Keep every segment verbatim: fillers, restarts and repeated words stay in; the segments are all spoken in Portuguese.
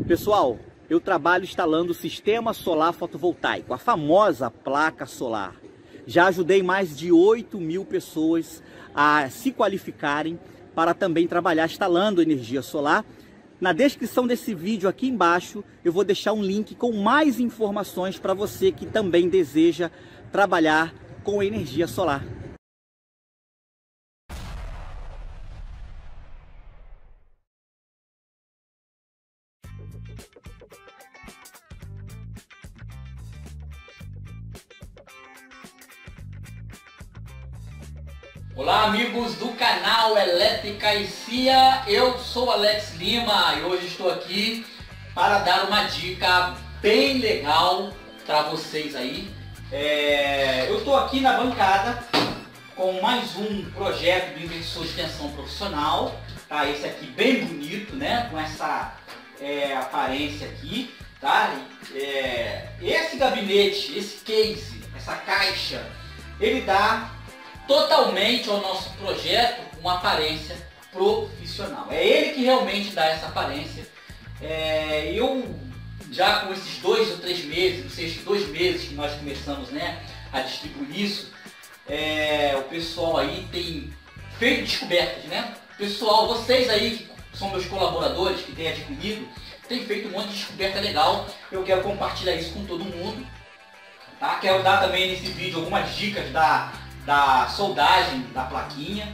Pessoal, eu trabalho instalando o sistema solar fotovoltaico, a famosa placa solar. Já ajudei mais de oito mil pessoas a se qualificarem para também trabalhar instalando energia solar. Na descrição desse vídeo aqui embaixo eu vou deixar um link com mais informações para você que também deseja trabalhar com energia solar. Olá amigos do canal Elétrica e C I A, eu sou Alex Lima e hoje estou aqui para dar uma dica bem legal para vocês aí. É, eu estou aqui na bancada com mais um projeto do inversor de tensão profissional, tá? Esse aqui bem bonito, né? Com essa é, aparência aqui, tá? É, esse gabinete, esse case, essa caixa, ele dá totalmente ao nosso projeto uma aparência profissional. É ele que realmente dá essa aparência. É, eu já com esses dois ou três meses, não sei, esses dois meses que nós começamos, né, a distribuir isso, é, o pessoal aí tem feito descobertas, né? Pessoal, vocês aí que são meus colaboradores, que têm adquirido, têm feito um monte de descoberta legal. Eu quero compartilhar isso com todo mundo, tá? Quero dar também nesse vídeo algumas dicas da da soldagem da plaquinha.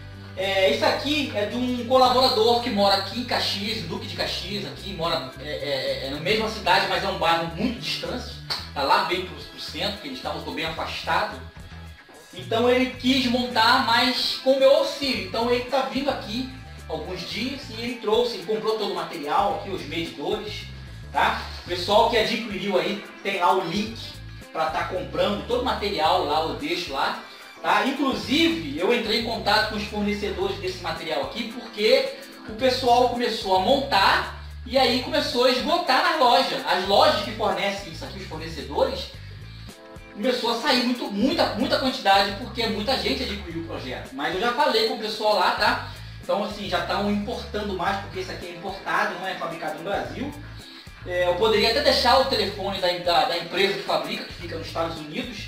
É, isso aqui é de um colaborador que mora aqui em Caxias, Duque de Caxias, aqui mora é, é, é na mesma cidade, mas é um bairro muito distante, tá lá bem pro, pro centro, que ele estava bem afastado. Então ele quis montar, mas com o meu auxílio. Então ele está vindo aqui alguns dias e ele trouxe, ele comprou todo o material aqui, os medidores, tá? O pessoal que adquiriu aí tem lá o link para estar tá comprando todo o material lá, eu deixo lá. Tá? Inclusive, eu entrei em contato com os fornecedores desse material aqui porque o pessoal começou a montar e aí começou a esgotar nas lojas. As lojas que fornecem isso aqui, os fornecedores, começou a sair muito, muita, muita quantidade porque muita gente adquiriu o projeto. Mas eu já falei com o pessoal lá, tá? Então assim, já estão importando mais porque isso aqui é importado, não é fabricado no Brasil. É, eu poderia até deixar o telefone da, da, da empresa que fabrica, que fica nos Estados Unidos,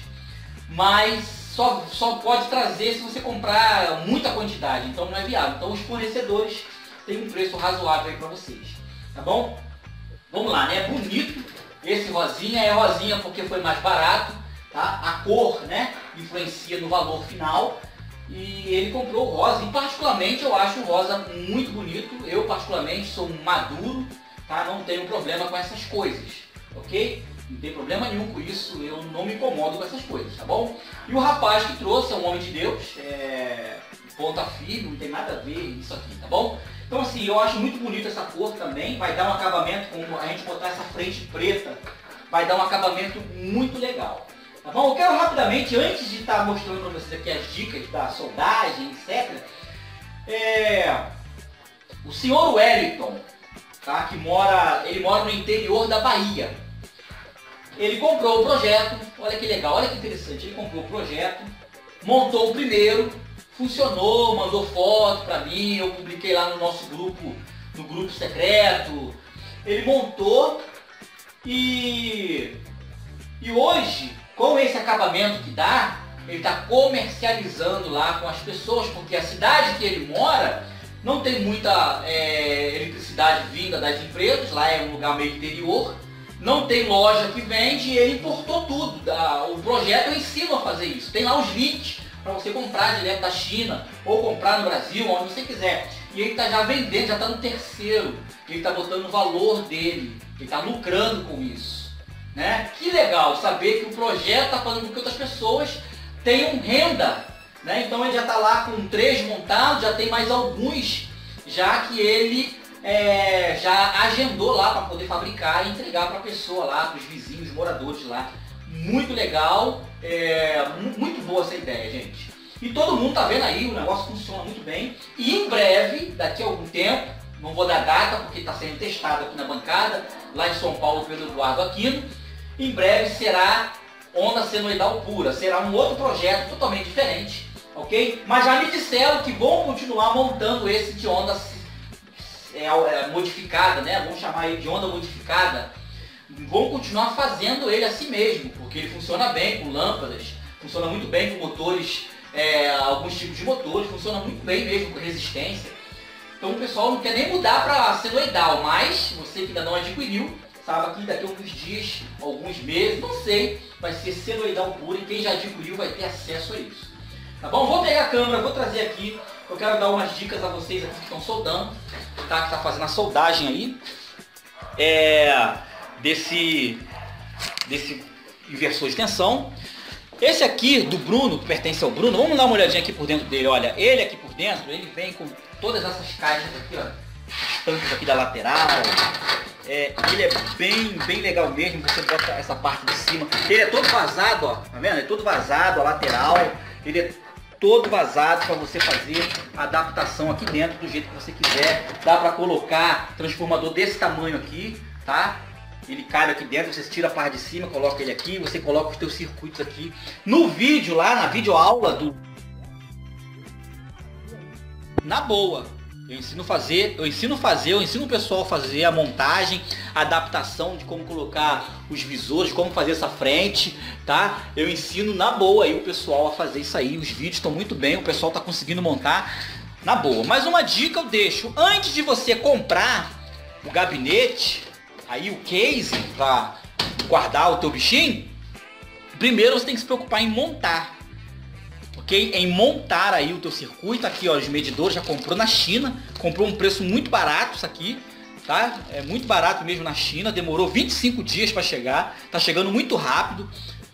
mas Só, só pode trazer se você comprar muita quantidade, então não é viável. Então os fornecedores têm um preço razoável aí para vocês, tá bom? Vamos lá, né? Bonito esse rosinha, é rosinha porque foi mais barato, tá? A cor, né, influencia no valor final. E ele comprou o rosa, e particularmente eu acho o rosa muito bonito. Eu particularmente sou um maduro, tá? Não tenho problema com essas coisas, ok? Não tem problema nenhum com isso, eu não me incomodo com essas coisas, tá bom? E o rapaz que trouxe é um homem de Deus, é ponta firme, não tem nada a ver isso aqui, tá bom? Então assim, eu acho muito bonito essa cor também, vai dar um acabamento, com a gente botar essa frente preta, vai dar um acabamento muito legal, tá bom? Eu quero rapidamente, antes de estar mostrando para vocês aqui as dicas da soldagem, etcétera, é, o senhor Wellington, tá? Que mora, ele mora no interior da Bahia. Ele comprou o projeto, olha que legal, olha que interessante, ele comprou o projeto, montou o primeiro, funcionou, mandou foto pra mim, eu publiquei lá no nosso grupo, no grupo secreto, ele montou e, e hoje, com esse acabamento que dá, ele está comercializando lá com as pessoas, porque a cidade que ele mora não tem muita é, eletricidade vinda das empresas, lá é um lugar meio interior, não tem loja que vende e ele importou tudo. O projeto eu ensino a fazer isso. Tem lá os links para você comprar direto da China ou comprar no Brasil, onde você quiser. E ele está já vendendo, já está no terceiro. Ele está botando o valor dele. Ele está lucrando com isso. Né? Que legal saber que o projeto está fazendo com que outras pessoas tenham renda. Né? Então ele já está lá com três montados, já tem mais alguns, já que ele É, já agendou lá para poder fabricar e entregar para a pessoa lá, para os vizinhos, moradores lá. Muito legal, é, muito boa essa ideia, gente. E todo mundo tá vendo aí, o negócio funciona muito bem. E em breve, daqui a algum tempo, não vou dar data porque está sendo testado aqui na bancada, lá em São Paulo pelo Eduardo Aquino, em breve será onda senoidal pura, será um outro projeto totalmente diferente, ok? Mas já me disseram que vão continuar montando esse de onda é, é, modificada, né? Vamos chamar ele de onda modificada, vão continuar fazendo ele assim mesmo, porque ele funciona bem com lâmpadas, funciona muito bem com motores, é, alguns tipos de motores, funciona muito bem mesmo com resistência. Então o pessoal não quer nem mudar para senoidal, mas você que ainda não adquiriu, sabe que daqui a alguns dias, alguns meses, não sei, vai ser senoidal puro e quem já adquiriu vai ter acesso a isso. Tá bom? Vou pegar a câmera, vou trazer aqui, eu quero dar umas dicas a vocês aqui que estão soldando, tá? Que tá fazendo a soldagem aí. É... desse, desse inversor de tensão. Esse aqui do Bruno, que pertence ao Bruno, vamos dar uma olhadinha aqui por dentro dele. Olha, ele aqui por dentro, ele vem com todas essas caixas aqui, ó, os tampos aqui da lateral. É, ele é bem, bem legal mesmo, você bota essa parte de cima. Ele é todo vazado, ó, tá vendo? É todo vazado, a lateral, ele é todo vazado para você fazer a adaptação aqui dentro do jeito que você quiser. Dá para colocar transformador desse tamanho aqui, tá? Ele cabe aqui dentro, você tira a parte de cima, coloca ele aqui, você coloca os teus circuitos aqui. No vídeo lá, na videoaula do... Na boa, eu ensino a fazer, eu ensino a fazer, eu ensino o pessoal a fazer a montagem, a adaptação de como colocar os visores, como fazer essa frente, tá? Eu ensino na boa aí o pessoal a fazer isso aí, os vídeos estão muito bem, o pessoal tá conseguindo montar na boa. Mas uma dica eu deixo, antes de você comprar o gabinete, aí o case para guardar o teu bichinho, primeiro você tem que se preocupar em montar, ok? Em montar aí o teu circuito. Aqui, ó, os medidores já comprou na China, comprou um preço muito barato isso aqui, tá? É muito barato mesmo na China, demorou vinte e cinco dias para chegar, tá chegando muito rápido.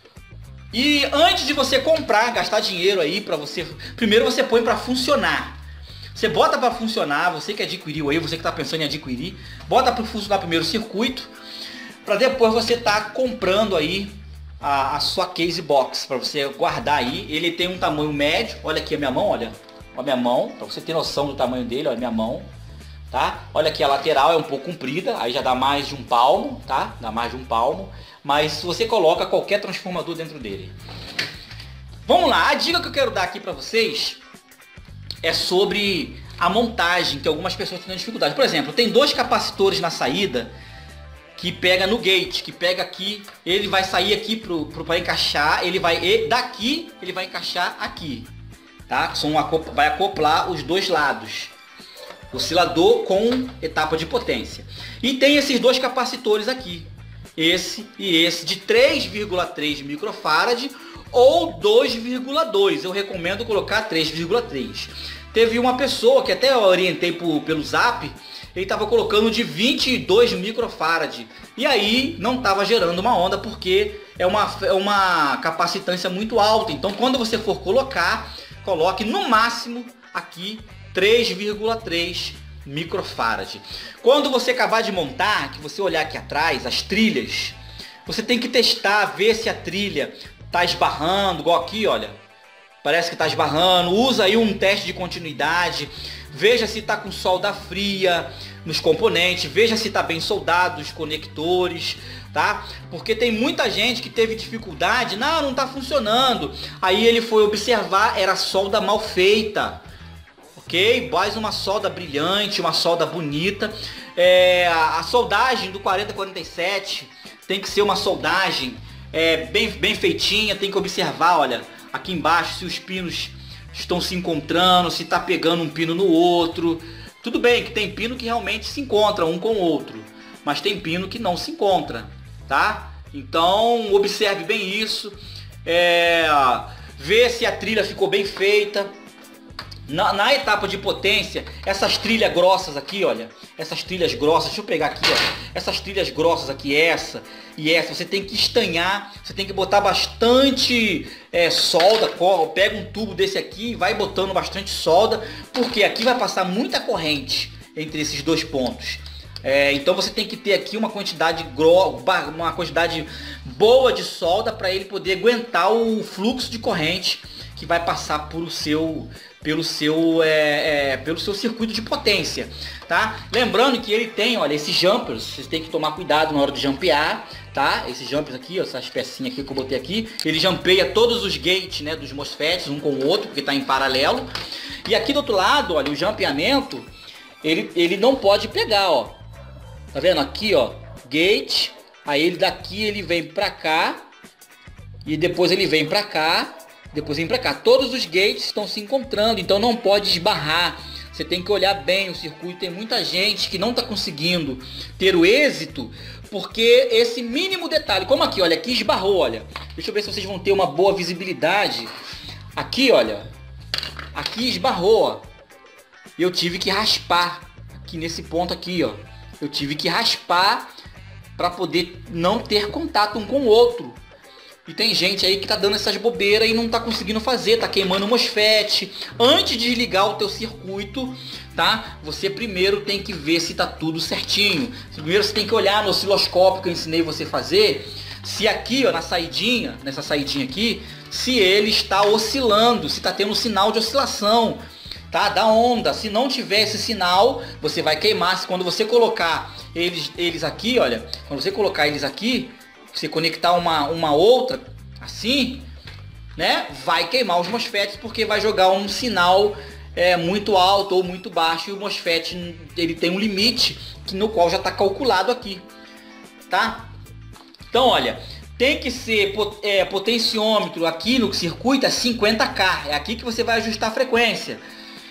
E antes de você comprar, gastar dinheiro aí para você, primeiro você põe para funcionar. Você bota para funcionar, você que adquiriu aí, você que está pensando em adquirir, bota para funcionar primeiro o circuito, para depois você tá comprando aí a, a sua case box, para você guardar aí. Ele tem um tamanho médio, olha aqui a minha mão, olha, a minha mão, para você ter noção do tamanho dele, olha a minha mão, tá? Olha aqui a lateral é um pouco comprida, aí já dá mais de um palmo, tá? Dá mais de um palmo, mas você coloca qualquer transformador dentro dele. Vamos lá, a dica que eu quero dar aqui para vocês é sobre a montagem, que algumas pessoas têm dificuldade. Por exemplo, tem dois capacitores na saída que pega no gate, que pega aqui, ele vai sair aqui pro, pro, para encaixar, ele vai daqui, ele vai encaixar aqui, tá? São uma, vai acoplar os dois lados, oscilador com etapa de potência. E tem esses dois capacitores aqui, esse e esse, de três vírgula três microfarad ou dois vírgula dois, eu recomendo colocar três vírgula três. Teve uma pessoa que até eu orientei por, pelo zap, ele estava colocando de vinte e dois microfarad, e aí não estava gerando uma onda, porque é uma, é uma capacitância muito alta. Então quando você for colocar, coloque no máximo aqui três vírgula três microfarad. Quando você acabar de montar, que você olhar aqui atrás, as trilhas, você tem que testar, ver se a trilha tá esbarrando, igual aqui, olha, parece que tá esbarrando. Usa aí um teste de continuidade, veja se tá com solda fria nos componentes, veja se tá bem soldado os conectores, tá? Porque tem muita gente que teve dificuldade, não, não tá funcionando, aí ele foi observar, era solda mal feita, ok? Mais uma solda brilhante, uma solda bonita. É, a soldagem do quarenta quarenta e sete tem que ser uma soldagem É, bem, bem feitinha, tem que observar, olha, aqui embaixo se os pinos estão se encontrando, se está pegando um pino no outro. Tudo bem que tem pino que realmente se encontra um com o outro, mas tem pino que não se encontra, tá? Então observe bem isso, é, vê se a trilha ficou bem feita. Na, na etapa de potência, essas trilhas grossas aqui, olha, essas trilhas grossas, deixa eu pegar aqui, ó, essas trilhas grossas aqui, essa e essa, você tem que estanhar, você tem que botar bastante é, solda, pega um tubo desse aqui e vai botando bastante solda, porque aqui vai passar muita corrente entre esses dois pontos. É, então você tem que ter aqui uma quantidade, gro uma quantidade boa de solda para ele poder aguentar o fluxo de corrente que vai passar por o seu... pelo seu é, é, pelo seu circuito de potência, tá? Lembrando que ele tem, olha, esses jumpers, vocês tem que tomar cuidado na hora de jumpear, tá? Esses jumpers aqui, ó, essas pecinhas aqui que eu botei aqui, ele jumpeia todos os gates, né, dos MOSFETs, um com o outro, porque está em paralelo. E aqui do outro lado, olha, o jumpeamento, ele, ele não pode pegar, ó. Tá vendo? Aqui, ó, gate, aí ele daqui ele vem pra cá, e depois ele vem pra cá, depois vem pra cá. Todos os gates estão se encontrando, então não pode esbarrar. Você tem que olhar bem o circuito. Tem muita gente que não está conseguindo ter o êxito porque esse mínimo detalhe, como aqui, olha, aqui esbarrou, olha. Deixa eu ver se vocês vão ter uma boa visibilidade. Aqui, olha, aqui esbarrou, ó. Eu tive que raspar aqui nesse ponto aqui, ó. Eu tive que raspar para poder não ter contato um com o outro. E tem gente aí que tá dando essas bobeiras e não tá conseguindo fazer, tá queimando o MOSFET. Antes de desligar o teu circuito, tá? Você primeiro tem que ver se tá tudo certinho. Primeiro você tem que olhar no osciloscópio que eu ensinei você a fazer, se aqui, ó, na saidinha, nessa saidinha aqui, se ele está oscilando, se tá tendo sinal de oscilação, tá? Da onda. Se não tiver esse sinal, você vai queimar. Quando você colocar eles, eles aqui, olha, quando você colocar eles aqui, você conectar uma, uma outra, assim, né, vai queimar os MOSFETs, porque vai jogar um sinal é, muito alto ou muito baixo, e o MOSFET ele tem um limite que, no qual já está calculado aqui, tá? Então, olha, tem que ser é, potenciômetro aqui no circuito é cinquenta K, é aqui que você vai ajustar a frequência.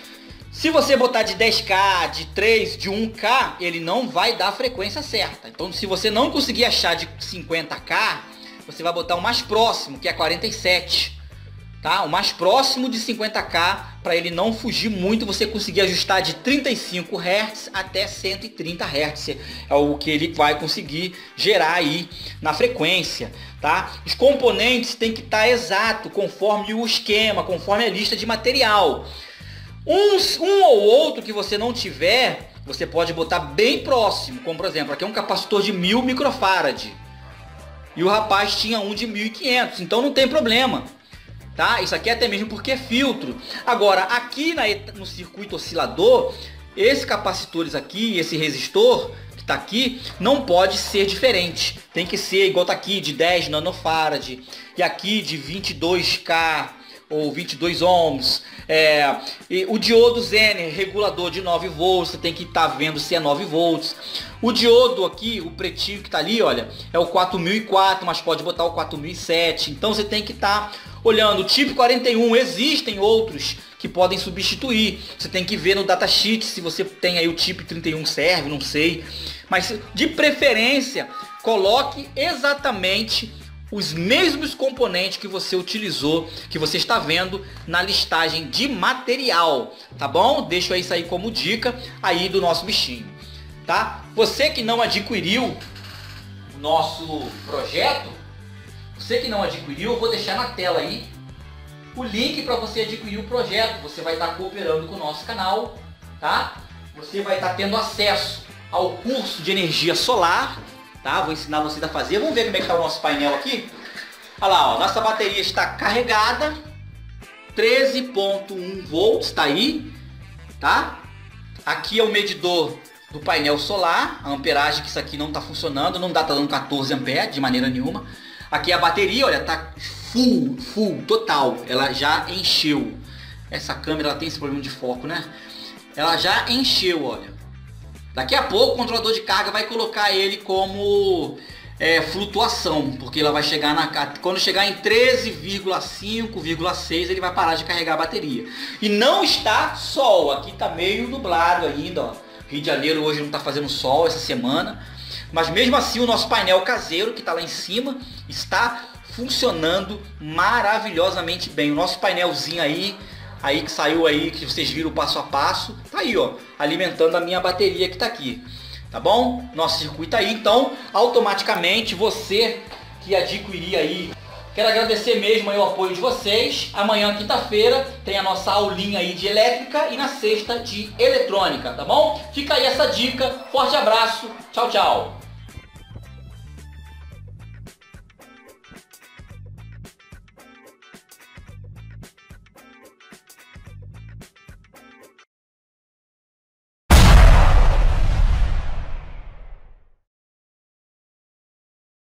Se você botar de dez K, de três, de um K, ele não vai dar a frequência certa. Então, se você não conseguir achar de cinquenta K, você vai botar o mais próximo, que é quarenta e sete. Tá? O mais próximo de cinquenta K, para ele não fugir muito, você conseguir ajustar de trinta e cinco hertz até cento e trinta hertz. É o que ele vai conseguir gerar aí na frequência. Tá? Os componentes têm que estar exato, conforme o esquema, conforme a lista de material. Um, um ou outro que você não tiver, você pode botar bem próximo, como por exemplo, aqui é um capacitor de mil microfarad e o rapaz tinha um de mil e quinhentos, então não tem problema, tá? Isso aqui é até mesmo porque é filtro. Agora, aqui na, no circuito oscilador, esse capacitores aqui, esse resistor que está aqui, não pode ser diferente, tem que ser igual tá aqui, de dez nanofarad e aqui de vinte e dois K ou vinte e dois ohms. É, e o diodo Zener, regulador de nove volts, você tem que estar tá vendo se é nove volts. O diodo aqui, o pretinho que está ali, olha, é o quatro mil e quatro, mas pode botar o quatro mil e sete. Então você tem que estar tá olhando. O tipo quarenta e um, existem outros que podem substituir. Você tem que ver no datasheet se você tem aí o tipo trinta e um serve, não sei. Mas de preferência, coloque exatamente os mesmos componentes que você utilizou, que você está vendo na listagem de material, tá bom? Deixo isso aí como dica aí do nosso bichinho, tá? Você que não adquiriu o nosso projeto, você que não adquiriu, eu vou deixar na tela aí o link para você adquirir o projeto. Você vai estar cooperando com o nosso canal, tá? Você vai estar tendo acesso ao curso de energia solar, tá? Vou ensinar vocês a fazer. Vamos ver como é que está o nosso painel aqui. Olha lá, ó, nossa bateria está carregada, treze ponto um volts, tá aí, tá? Aqui é o medidor do painel solar, a amperagem, que isso aqui não está funcionando, não dá, tá dando quatorze amperes de maneira nenhuma. Aqui a bateria, olha, tá full, full, total, ela já encheu. Essa câmera, ela tem esse problema de foco, né? Ela já encheu, olha. Daqui a pouco o controlador de carga vai colocar ele como é, flutuação, porque ela vai chegar na quando chegar em treze vírgula cinco, vírgula seis, ele vai parar de carregar a bateria. E não está sol, aqui está meio nublado ainda, ó. Rio de Janeiro hoje não está fazendo sol essa semana, mas mesmo assim o nosso painel caseiro que está lá em cima está funcionando maravilhosamente bem. O nosso painelzinho aí aí que saiu aí, que vocês viram passo a passo, tá aí, ó, alimentando a minha bateria que tá aqui, tá bom? Nosso circuito aí, então, automaticamente você que adquirir aí, quero agradecer mesmo aí o apoio de vocês. Amanhã, quinta-feira, tem a nossa aulinha aí de elétrica e na sexta de eletrônica, tá bom? Fica aí essa dica, forte abraço, tchau, tchau!